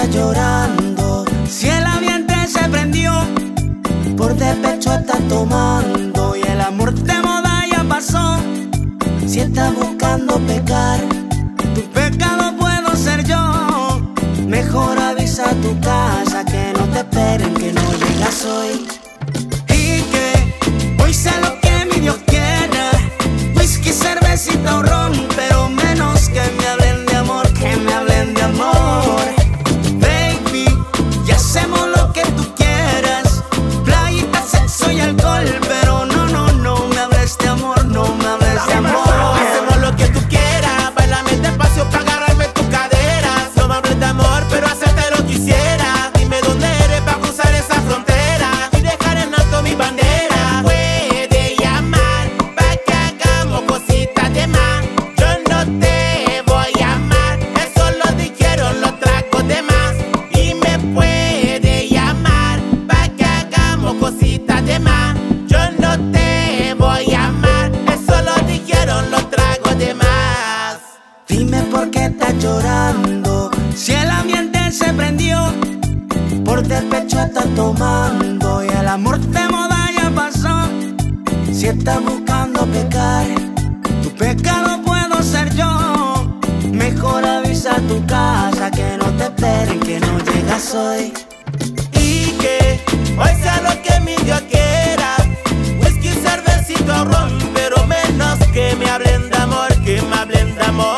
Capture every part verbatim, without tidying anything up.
estás llorando? Si el ambiente se prendió, por despecho estás tomando y el amor de moda ya pasó. Si estás buscando pecar, tu pecado puedo ser yo. Mejor avisa a tu casa que no te esperen, que no llegas hoy. Y que hoy sé lo que mi Dios quiere: whisky, cervecita o ron, pero menos que me hablen de amor, que me hablen de amor. Baby, ya hacemos lo que tú quieras, playita, sexo y alcohol, pero no, no, no me hables de amor, no me hables de amor. Hacemos lo que tú quieras, bailame despacio pa' agarrarme tus caderas. No me hables de amor, pero hacerte lo quisiera. Dime dónde eres pa' cruzar esa frontera y dejar en alto mi bandera. Puede llamar pa' que hagamos cositas de más. Yo no te voy a amar, eso lo dijeron los tragos de más. Y me puede llamar pa' que hagamos cositas de más. Yo no te voy a amar, eso lo dijeron los tragos de más. Dime por qué estás llorando, si el ambiente se prendió, por despecho estás tomando y el amor de moda ya pasó. Si estás buscando pecar, tu pecado puedo ser yo. Mejor avisa a tu casa que no te esperen, que no llegas hoy. Y que hoy sea lo que mi Dios quiera, whisky, cervecita o ron, pero menos que me hablen de amor, que me hablen de amor.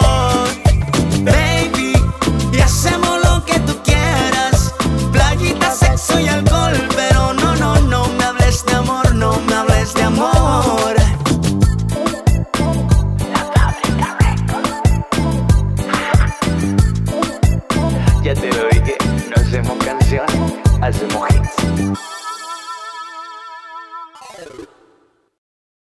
Baby, y hacemos lo que tú quieras, playita, sexo y alcohol, pero no, no, no me hables de amor, no me hables de amor. Ya te lo dije, no hacemos canciones, hacemos